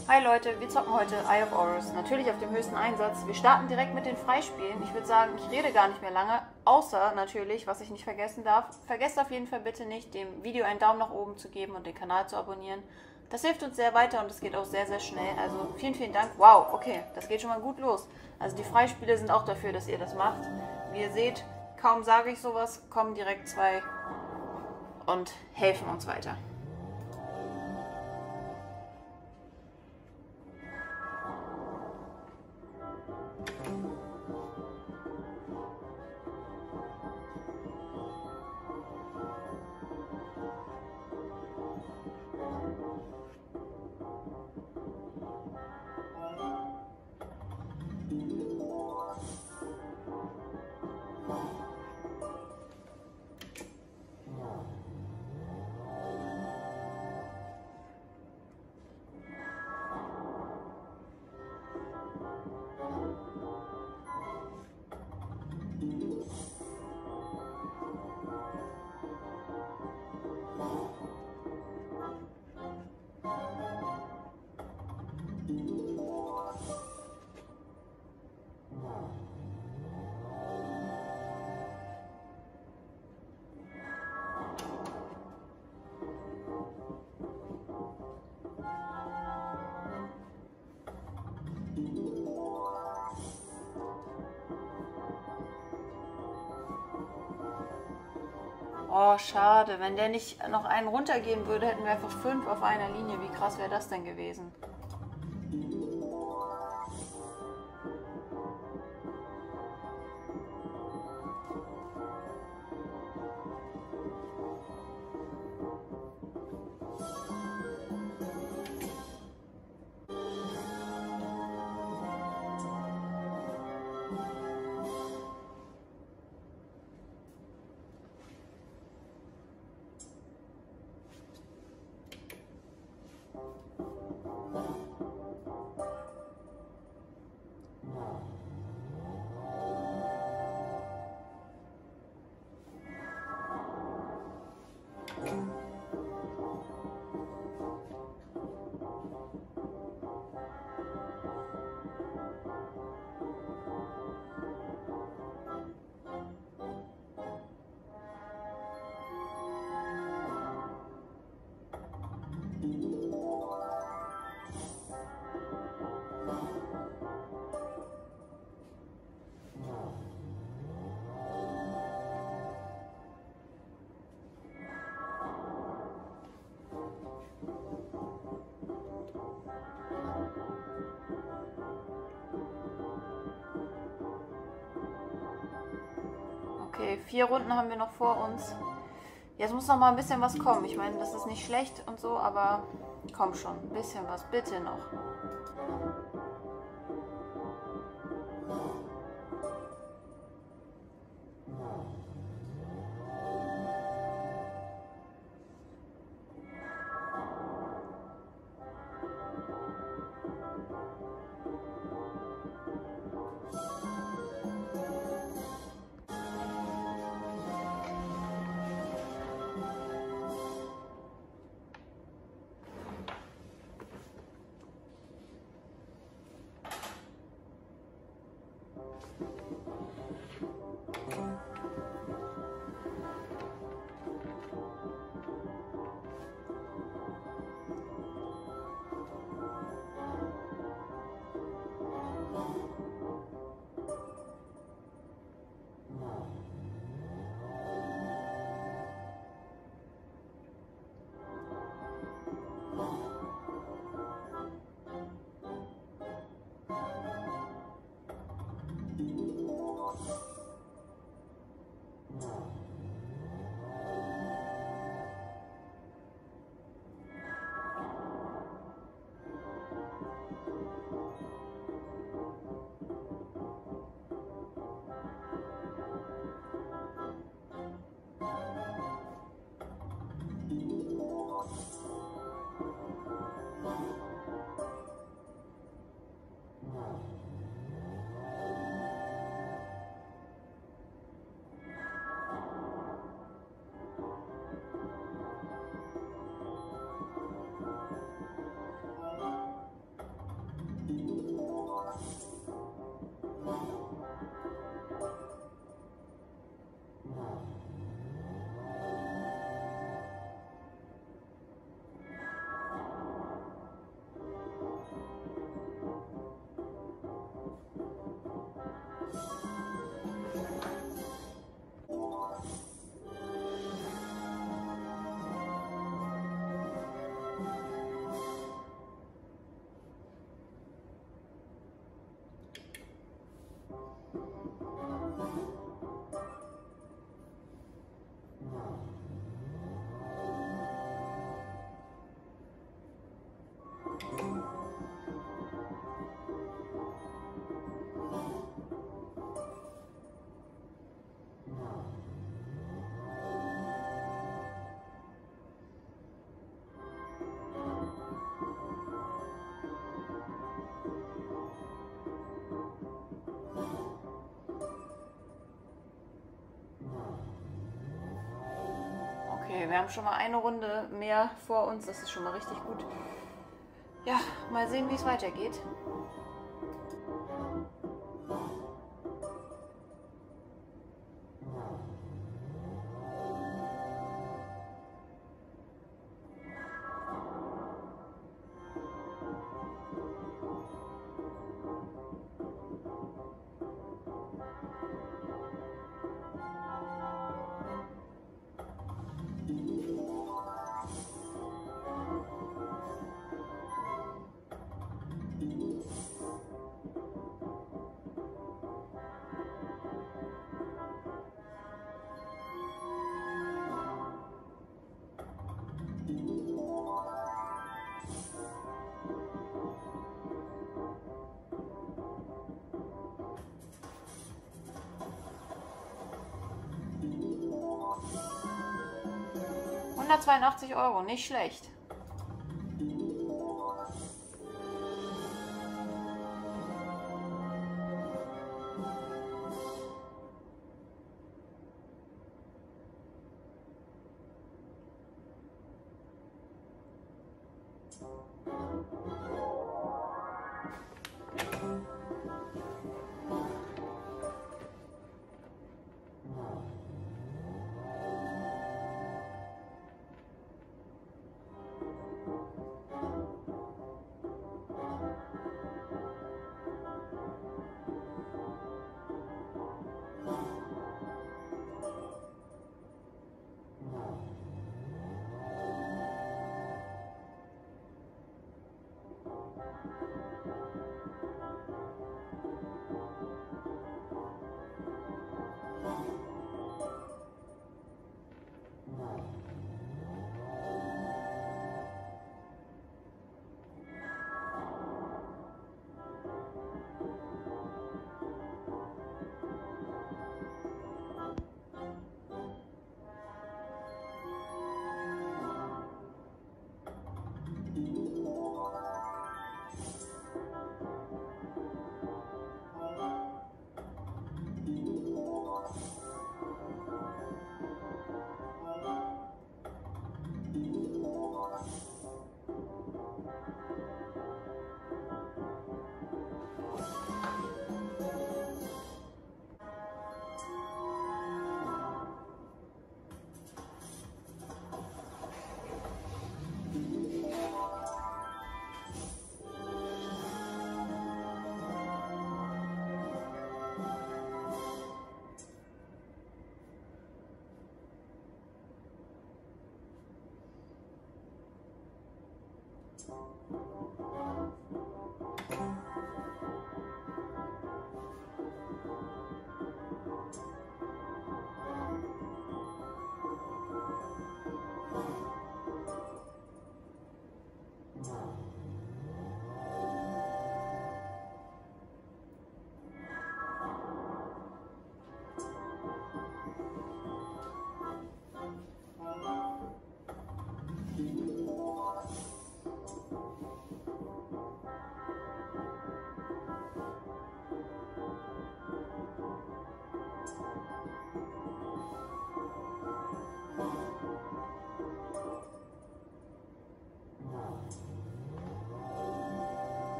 Hi Leute, wir zocken heute Eye of Horus, natürlich auf dem höchsten Einsatz. Wir starten direkt mit den Freispielen. Ich würde sagen, ich rede gar nicht mehr lange, außer natürlich, was ich nicht vergessen darf. Vergesst auf jeden Fall bitte nicht, dem Video einen Daumen nach oben zu geben und den Kanal zu abonnieren. Das hilft uns sehr weiter und es geht auch sehr, sehr schnell. Also vielen, vielen Dank. Wow, okay, das geht schon mal gut los. Also die Freispiele sind auch dafür, dass ihr das macht. Wie ihr seht, kaum sage ich sowas, kommen direkt zwei und helfen uns weiter. Oh, schade. Wenn der nicht noch einen runtergehen würde, hätten wir einfach 5 auf einer Linie. Wie krass wäre das denn gewesen? Okay, 4 Runden haben wir noch vor uns. Jetzt muss noch mal ein bisschen was kommen. Ich meine, das ist nicht schlecht und so, aber komm schon, ein bisschen was, bitte noch. Okay, wir haben schon mal eine Runde mehr vor uns, das ist schon mal richtig gut. Ja, mal sehen, wie es weitergeht. €182, nicht schlecht.